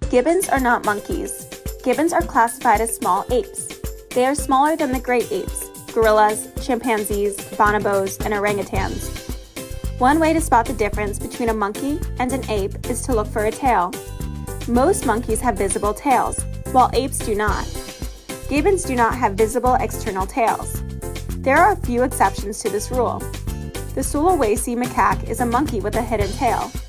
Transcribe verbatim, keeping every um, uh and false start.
Gibbons are not monkeys. Gibbons are classified as small apes. They are smaller than the great apes, gorillas, chimpanzees, bonobos, and orangutans. One way to spot the difference between a monkey and an ape is to look for a tail. Most monkeys have visible tails, while apes do not. Gibbons do not have visible external tails. There are a few exceptions to this rule. The Sulawesi macaque is a monkey with a hidden tail.